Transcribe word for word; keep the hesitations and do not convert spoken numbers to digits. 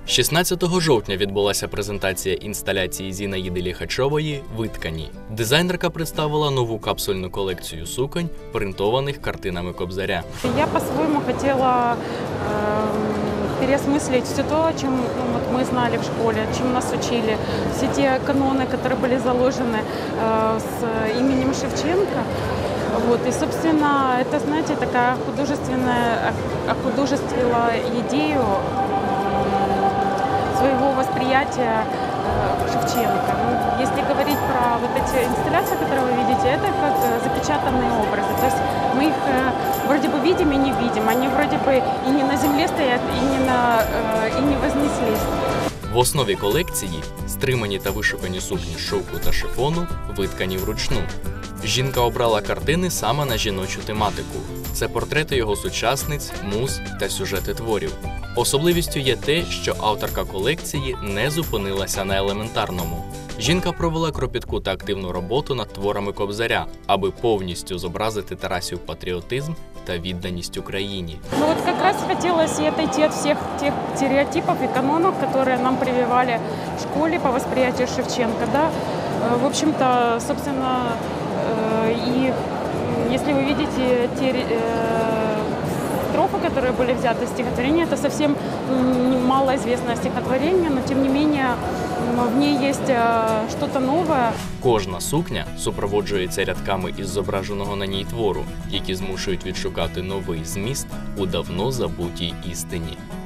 шістнадцятого жовтня відбулася презентація інсталяції Зінаїди Ліхачової «Виткані». Дизайнерка представила нову капсульну колекцію суконь, принтованих картинами Кобзаря. Я по-своему хотела э, переосмыслить все то, о чем ну, вот мы знали в школе, чем нас учили, все те каноны, которые были заложены э, с именем Шевченко. Вот. И, собственно, это, знаете, такая художественная, охудожествила идею своего восприятия Шевченко. Ну, если говорить про вот эти инсталляции, которые вы видите, это как запечатанные образы. То есть мы их вроде бы видим и не видим. Они вроде бы и не на земле стоят, и не, на, и не вознеслись. В основі колекції стримані та вишукані сукні з шовку та шифону, виткані вручну. Жінка обрала картини саме на жіночу тематику. Це портрети його сучасниць, муз та сюжети творів. Особливістю є те, що авторка колекції не зупинилася на елементарному. Жінка провела кропітку та активну роботу над творами Кобзаря, аби повністю зобразити Тарасів патріотизм та відданість Україні. Ну вот как раз хотелось отойти от всех тех стереотипов и канонов, которые нам прививали в школе по восприятию Шевченко. Да? В общем-то, собственно, и если вы видите те строфы, которые были взяты из стихотворения, это совсем малоизвестное стихотворение, но тем не менее в ней есть что-то новое. Кожна сукня супроводжується рядками із зображеного на ній твору, які змушують відшукати новий зміст у давно забутій істині.